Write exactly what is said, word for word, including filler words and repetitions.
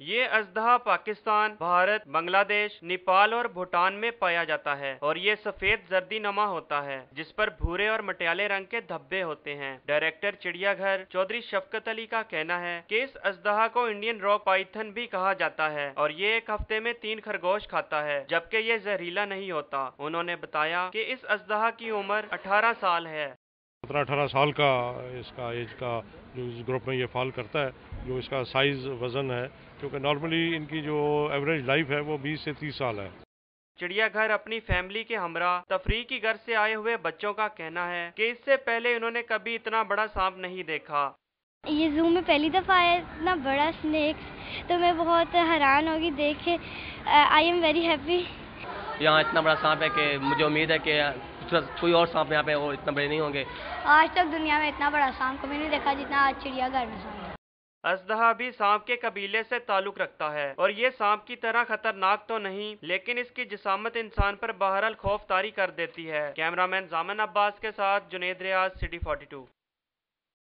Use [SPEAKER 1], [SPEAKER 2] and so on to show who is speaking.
[SPEAKER 1] ये अजदहा पाकिस्तान, भारत, बांग्लादेश, नेपाल और भूटान में पाया जाता है और ये सफेद जर्दी नमा होता है जिस पर भूरे और मटियाले रंग के धब्बे होते हैं। डायरेक्टर चिड़ियाघर चौधरी शफकत अली का कहना है कि इस अजदहा को इंडियन रॉक पाइथन भी कहा जाता है और ये एक हफ्ते में तीन खरगोश खाता है, जबकि ये जहरीला नहीं होता। उन्होंने बताया कि इस अजदहा की उम्र अठारह साल है।
[SPEAKER 2] सत्रह अठारह साल का इसका एज का जो इस ग्रुप में ये फॉल करता है, जो इसका साइज वजन है, क्योंकि नॉर्मली इनकी जो एवरेज लाइफ है वो बीस से तीस साल है।
[SPEAKER 1] चिड़ियाघर अपनी फैमिली के हमरा तफरीह की घर से आए हुए बच्चों का कहना है कि इससे पहले उन्होंने कभी इतना बड़ा सांप नहीं देखा।
[SPEAKER 3] ये जू में पहली दफा है इतना बड़ा स्नेक, तो मैं बहुत हैरान होगी देख के। I am very happy.
[SPEAKER 4] यहाँ इतना बड़ा सांप है कि मुझे उम्मीद है कि कोई और सांप यहाँ पे और इतना बड़े नहीं होंगे।
[SPEAKER 3] आज तक दुनिया में इतना बड़ा सांप कभी नहीं देखा जितना आज चिड़ियाघर में सांप है।
[SPEAKER 1] अजदहा भी सांप के कबीले से ताल्लुक रखता है और ये सांप की तरह खतरनाक तो नहीं, लेकिन इसकी जिसामत इंसान पर बहरहाल खौफ तारी कर देती है। कैमरामैन जामन अब्बास के साथ Junaid Riaz, city forty to.